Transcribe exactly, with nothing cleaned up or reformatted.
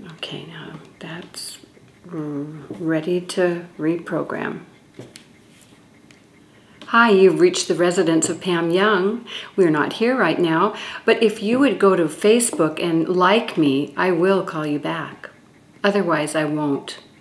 Okay, now that's ready to reprogram. Hi, you've reached the residence of Pam Young. We're not here right now, but if you would go to Facebook and like me, I will call you back. Otherwise, I won't.